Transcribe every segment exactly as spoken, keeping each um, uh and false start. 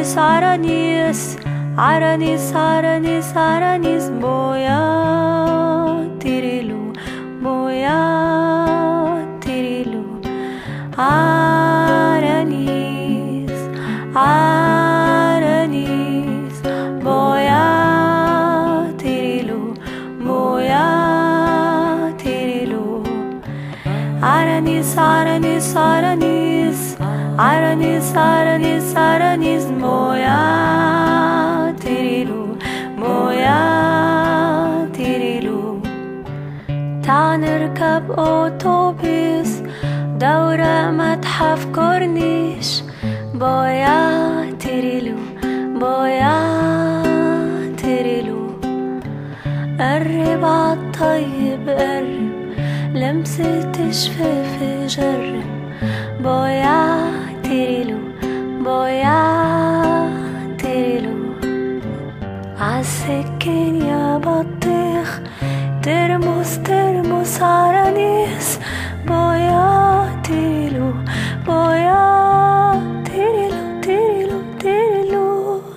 Aranis, Aranis, Aranis, Aranis, Aranis, boya, tirilu, boya, tirilu. Aranis, Aranis, boya, tirilu, boya, tirilu. Aranis, Aranis, Aranis, Aranis, Aranis, Aranis, boya, tirilu, boya, tirilu. تعال نركب أوتوبيس دورة متحف كورنيش بويا تريلو بويا تريلو. قرب عالطيب قرب لمسة شفاف جرب بويا تريلو بويا تريلو. عالسكين يا بطيخ ترمس ترمس عرانيس بويا تيريلو بويا تيريلو تيريلو تيريلو.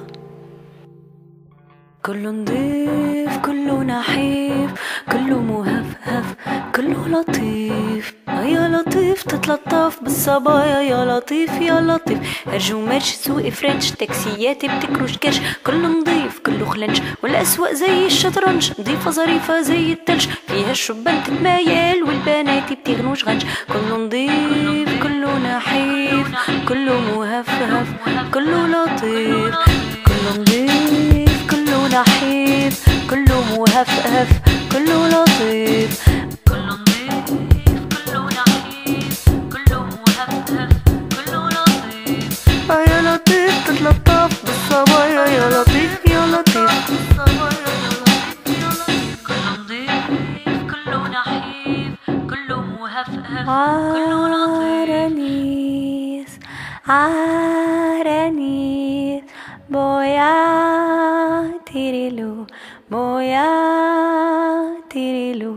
كله نضيف كله نحيف كله مهفهف كله لطيف. يا لطيف تتلطف بالصبايا يا لطيف يا لطيف. هرجو مرج سوق فرنش تاكسيات بتكروش كرش كله نضيف كله خلنش والأسواق زي الشطرنج نضيفة ظريفة زي التلج فيها الشبان تتمايل والبنات بتغنوش غنج. كله نضيف كله نحيف كله مهفهف كله لطيف كله نضيف كله نحيف كله مهفهف كله لطيف كله نضيف كله نحيف كله مهفهف كله لطيف. يا لطيف تتلطف بالصبايا يا لطيف يا لطيف بالصبايا يا لطيف يا لطيف. كله نضيف كله نحيف كله مهفهف كله لطيف. عرانيس عرانيس بويا تيريلو بويا تيريلو.